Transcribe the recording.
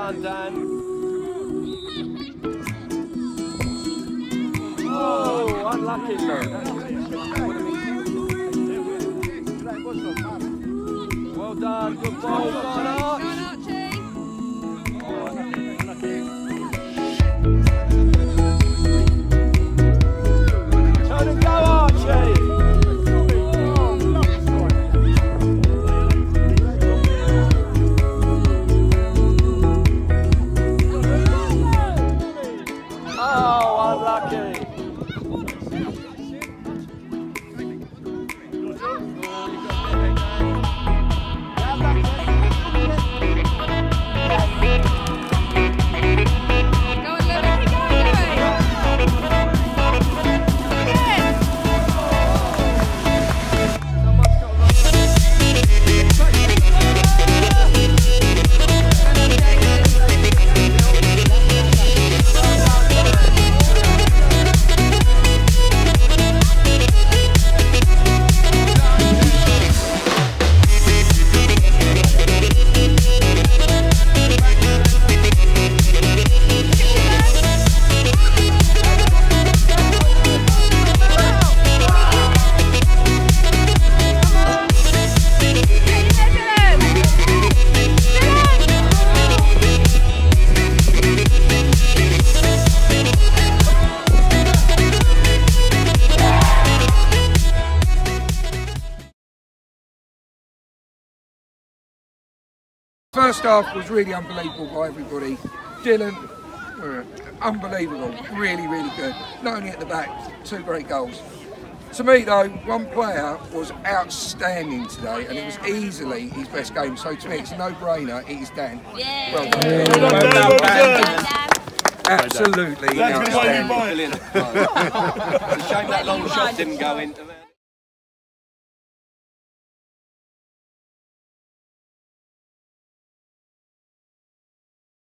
done, Dan. Oh, unlucky, well done, good ball, well done, Arch. Turn and go, Archie. First half was really unbelievable by everybody. Dylan, unbelievable, really, really good. Not only at the back, 2 great goals. To me though, one player was outstanding today and it was easily his best game. So to me it's a no-brainer, it is Dan. Yeah. Well done. Absolutely outstanding. It's a shame that long shot didn't go in.